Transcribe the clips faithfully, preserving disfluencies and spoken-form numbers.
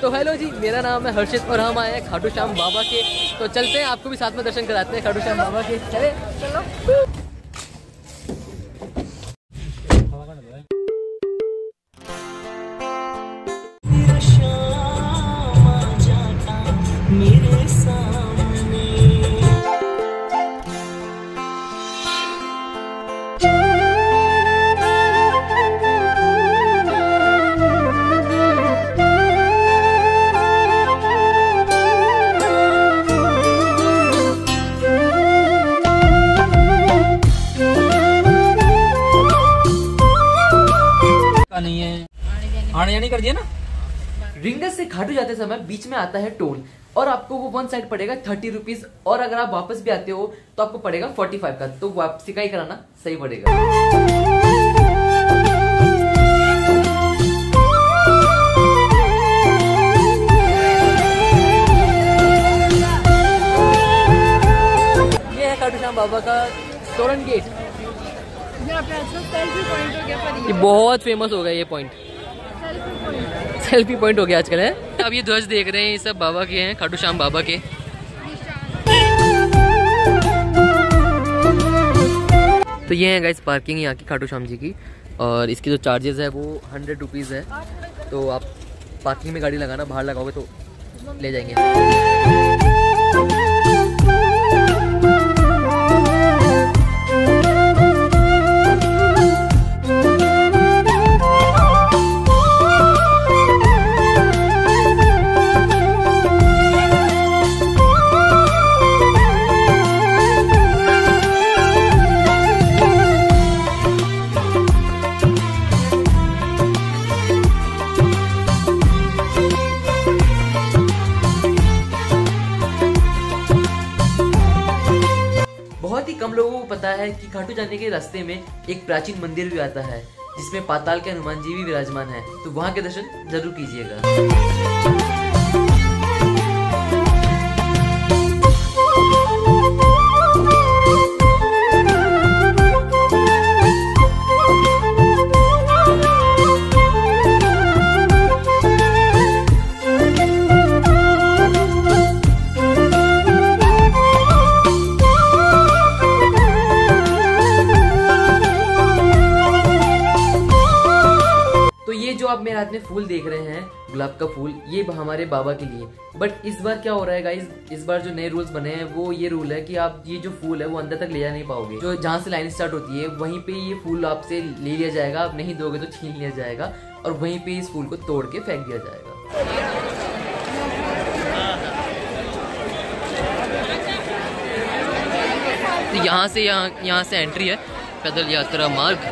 तो हेलो जी, मेरा नाम है हर्षित और हम आए हैं खाटू श्याम बाबा के। तो चलते हैं, आपको भी साथ में दर्शन कराते हैं खाटू श्याम बाबा के। चले चलो। मेरे सामने नहीं है, आने जाने कर दिया ना। रिंगस से खाटू जाते समय बीच में आता है टोल और आपको वो वन साइड पड़ेगा थर्टी रुपीज, और अगर आप वापस भी आते हो तो आपको पड़ेगा फोर्टी फाइव का। तो वापसी का ही कराना सही पड़ेगा। ये है खाटू श्याम बाबा का तोरण गेट। ये बहुत फेमस हो गया ये पॉइंट, सेल्फी पॉइंट हो गया आजकल है। अब ये ध्वज देख रहे हैं, ये सब बाबा के हैं, खाटू श्याम बाबा के। तो ये है गाइस पार्किंग यहाँ की खाटू श्याम जी की, और इसकी जो चार्जेस है वो हंड्रेड रुपीज़ है। तो आप पार्किंग में गाड़ी लगाना, बाहर लगाओगे तो ले जाएंगे। बहुत ही कम लोगों को पता है कि खाटू जाने के रास्ते में एक प्राचीन मंदिर भी आता है, जिसमें पाताल के हनुमान जी भी विराजमान है। तो वहां के दर्शन जरूर कीजिएगा। जो आप मेरे हाथ में फूल देख रहे हैं, गुलाब का फूल, ये हमारे बाबा के लिए। बट इस बार क्या हो रहा है गाइस, इस बार जो नए रूल्स बने हैं वो ये रूल है कि आप ये जो फूल है वो अंदर तक ले जा नहीं पाओगे। जो जहाँ से लाइन स्टार्ट होती है वहीं पे ये फूल आपसे ले लिया जाएगा, आप नहीं दोगे तो छीन लिया जाएगा और वहीं पे इस फूल को तोड़ के फेंक दिया जाएगा। तो यहाँ से यहाँ यहाँ से एंट्री है, पैदल यात्रा मार्ग।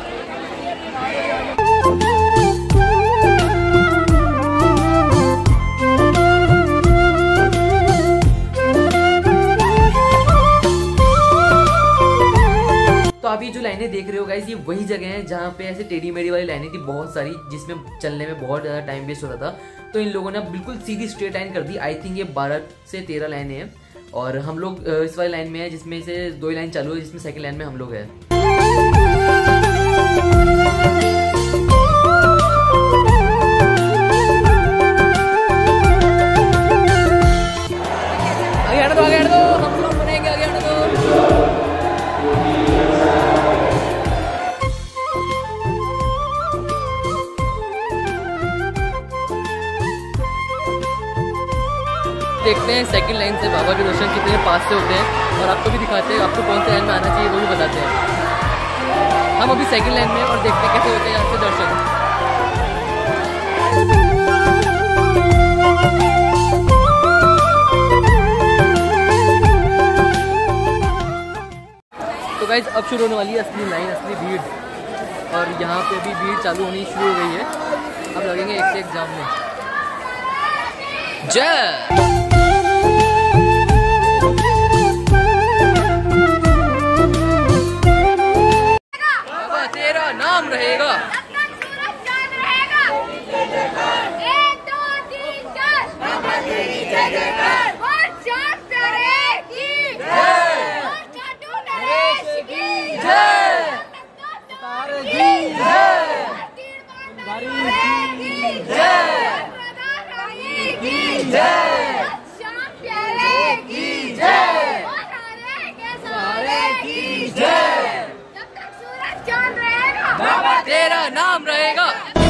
तो आप ये जो लाइनें देख रहे हो गाइस, ये वही जगह है जहाँ पे ऐसे टेढ़ी मेढ़ी वाली लाइनें थी बहुत सारी, जिसमें चलने में बहुत ज़्यादा टाइम वेस्ट हो रहा था। तो इन लोगों ने बिल्कुल सीधी स्ट्रेट लाइन कर दी। आई थिंक ये बारह से तेरह लाइनें हैं और हम लोग इस वाली लाइन में है, जिसमें से दो ही लाइन चालू है, जिसमें सेकंड लाइन में हम लोग हैं। आगे हट दो, आगे हट दो, हम लोग बनेंगे, आगे हट दो। देखते हैं सेकंड लाइन से बाबा के दर्शन कितने पास से होते हैं, और आपको भी दिखाते हैं आपको कौन से लाइन में आना चाहिए वो भी बताते हैं। हम अभी सेकंड लाइन में और देखते हैं कैसे होते हैं यहाँ से दर्शन। तो गाइस अब शुरू होने वाली है असली लाइन, असली भीड़, और यहाँ पे भी भीड़ चालू होनी शुरू हो गई है। अब लगेंगे एक से एक जाम में। जय नाम रहेगा। एक दो तीन चार बाबा तेरी जय जयकार, और चार तेरे की जय, और खाटू नरेश की जय, तारे की जय, की जय, की जय। जय, श्याम प्यारे की जय, सारे की जय। जब तक सूरज चांद रहेगा बाबा तेरा नाम रहेगा।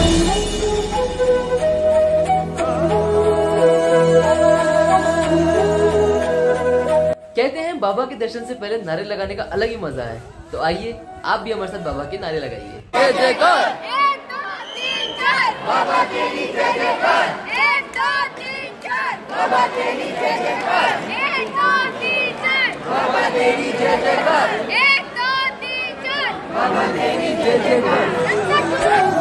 कहते हैं बाबा के दर्शन से पहले नारे लगाने का अलग ही मजा है। तो आइए आप भी हमारे साथ बाबा के नारे लगाइए। जय जयकार, एक दो तीन चार बाबा तेरी जय जयकार, एक दो तीन चार बाबा तेरी जय जयकार, एक दो तीन चार बाबा तेरी जय जयकार, एक दो तीन चार बाबा तेरी जय जयकार।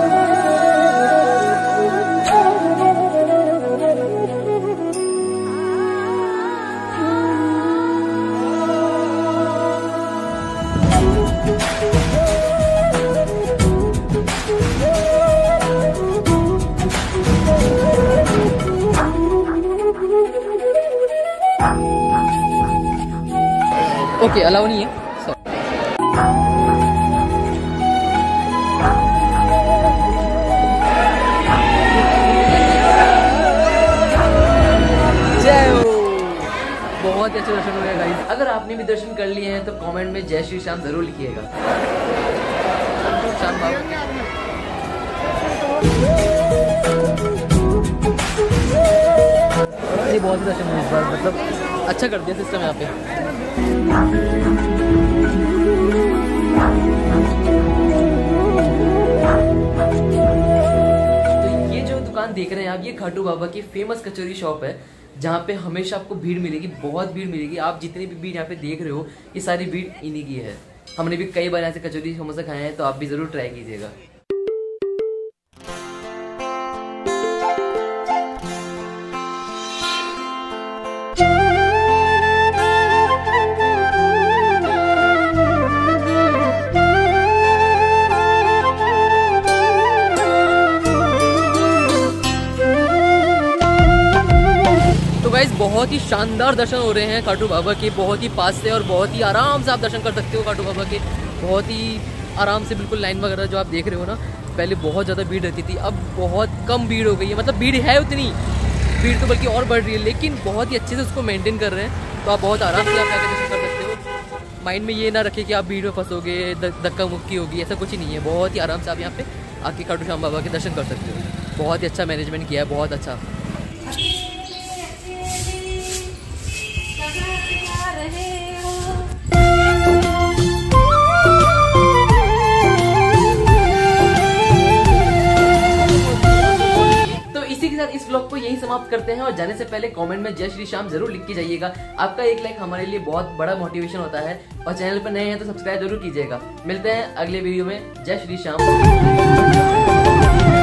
ओके अलाउ नहीं है। जय हो। बहुत अच्छे दर्शन हुए गाइस। अगर आपने भी दर्शन कर लिए हैं तो कमेंट में जय श्री श्याम जरूर लिखिएगा। श्याम बाबा ये बहुत ही दर्शन हुए इस बार, मतलब अच्छा कर दिया सिस्टम यहाँ पे। तो ये जो दुकान देख रहे हैं आप, ये खाटू बाबा की फेमस कचौरी शॉप है, जहाँ पे हमेशा आपको भीड़ मिलेगी, बहुत भीड़ मिलेगी। आप जितनी भी भीड़ यहाँ पे देख रहे हो, ये सारी भीड़ इन्हीं की है। हमने भी कई बार ऐसे कचौरी समोसा खाए हैं, तो आप भी जरूर ट्राई कीजिएगा। गाइस बहुत ही शानदार दर्शन हो रहे हैं खाटू बाबा के, बहुत ही पास से, और बहुत ही आराम से आप दर्शन कर सकते हो खाटू बाबा के। बहुत ही आराम से, बिल्कुल लाइन वगैरह जो आप देख रहे हो ना, पहले बहुत ज़्यादा भीड़ रहती थी, अब बहुत कम भीड़ हो गई है। मतलब भीड़ है उतनी, भीड़ तो बल्कि और बढ़ रही है, लेकिन बहुत ही अच्छे से उसको मेंटेन कर रहे हैं। तो आप बहुत आराम से आप जाकर दर्शन कर सकते हो। माइंड में ये ना रखें कि आप भीड़ में फंसोगे, धक्का मुक्की होगी, ऐसा कुछ ही नहीं है। बहुत ही आराम से आप यहाँ पे आके खाटू श्याम बाबा के दर्शन कर सकते हो। बहुत ही अच्छा मैनेजमेंट किया है, बहुत अच्छा। इस व्लॉग को यही समाप्त करते हैं, और जाने से पहले कमेंट में जय श्री श्याम जरूर लिख के जाइएगा। आपका एक लाइक हमारे लिए बहुत बड़ा मोटिवेशन होता है, और चैनल पर नए हैं तो सब्सक्राइब जरूर कीजिएगा। मिलते हैं अगले वीडियो में। जय श्री श्याम।